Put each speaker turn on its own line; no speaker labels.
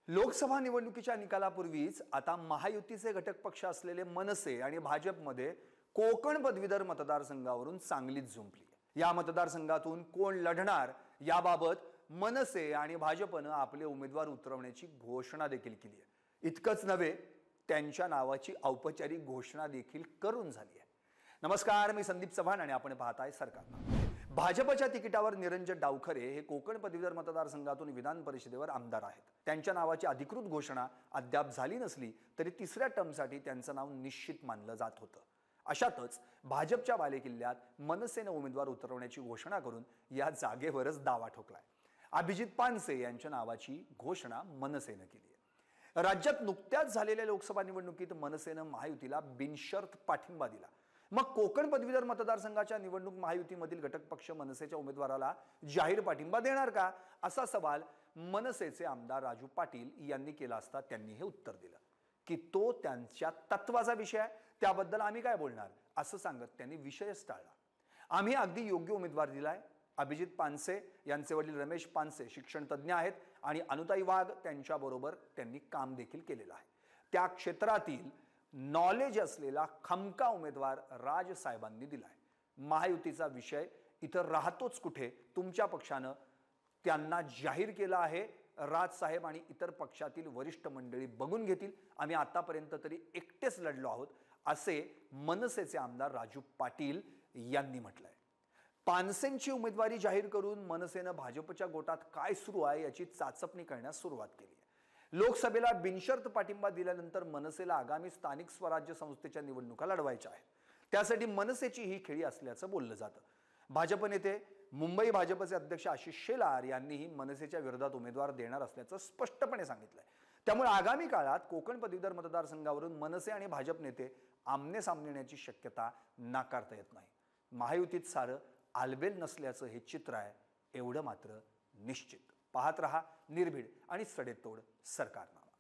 लोकसभा निवडणुकीच्या निकालापूर्वीच आता महायुतीचे घटक पक्ष असलेले मनसे आणि भाजपमध्ये कोकण पदवीधर मतदारसंघावरून चांगलीच झुंपली आहे। या मतदारसंघातून कोण लढणार याबाबत मनसे आणि भाजपने आपले उमेदवार उतरवण्याची घोषणा देखील केली आहे। इतकंच नव्हे, त्यांच्या नावाची औपचारिक घोषणा देखील करून झाली आहे। नमस्कार, मी संदीप चव्हाण आणि आपण पाहताय सरकार। भाजपच्या तिकिटावर निरंजन डावखरे हे कोकण पदवीधर मतदारसंघातून विधान परिषदेवर आमदार आहेत। त्यांच्या नावाची अधिकृत घोषणा अद्याप झाली नसली तरी तिसऱ्या टर्मसाठी त्यांचं नाव निश्चित मानलं जात होतं। अशातच भाजपच्या बालेकिल्ल्यात मनसेने उमेदवार उतरवण्याची घोषणा करून या जागेवरच दावा ठोकलाय। अभिजित पानसे यांच्या नावाची घोषणा मनसेने केली आहे। राज्यात नुकत्याच झालेल्या लोकसभा निवडणुकीत मनसेने महायुतीला बिनशर्त पाठिंबा दिला। मग कोकण पदवीधर मतदारसंघाच्या निवडणूक महायुतीमधील घटक पक्ष मनसेच्या उमेदवाराला जाहीर पाठिंबा देणार का, असा सवाल मनसेचे आमदार राजू पाटील यांनी केला असता त्यांनी हे उत्तर दिलं की तो त्यांच्या तत्वाचा विषय आहे, त्याबद्दल आम्ही काय बोलणार, असं सांगत त्यांनी विषयच टाळला। आम्ही अगदी योग्य उमेदवार दिलाय। अभिजित पानसे यांचे वडील रमेश पानसे शिक्षण तज्ञ आहेत आणि अनुताई वाघ त्यांच्याबरोबर त्यांनी काम देखील केलेलं आहे। त्या क्षेत्रातील नॉलेज असलेला खमका उमेदवार राज साहेबांनी दिलाय। महायुतीचा विषय इथं राहतोच कुठे, तुमच्या पक्षानं त्यांना जाहीर केलं आहे। राज साहेब आणि इतर पक्षातील वरिष्ठ मंडळी बघून घेतील, आम्ही आतापर्यंत तरी एकटेच लढलो आहोत, असे मनसेचे आमदार राजू पाटील यांनी म्हटलंय। पानसेंची उमेदवारी जाहीर करून मनसेनं भाजपच्या गोटात काय सुरू आहे याची चाचपणी करण्यास सुरुवात केली आहे। लोकसभेला बिनशर्त पाठिंबा दिल्यानंतर मनसेला आगामी स्थानिक स्वराज्य संस्थेच्या निवडणुका लढवायच्या आहेत। त्यासाठी मनसेची ही खेळी असल्याचं बोललं जातं। भाजप नेते मुंबई भाजपचे अध्यक्ष आशिष शेलार यांनीही मनसेच्या विरोधात उमेदवार देणार असल्याचं स्पष्टपणे सांगितलंय। त्यामुळे आगामी काळात कोकण पदवीधर मतदारसंघावरून मनसे आणि भाजप नेते आमने सामने येण्याची शक्यता नाकारता येत नाही। महायुतीत सारं आलबेल नसल्याचं हे चित्र आहे, एवढं मात्र निश्चित। पाहत रहा निर्भीड आणि सडेतोड सरकारनामा।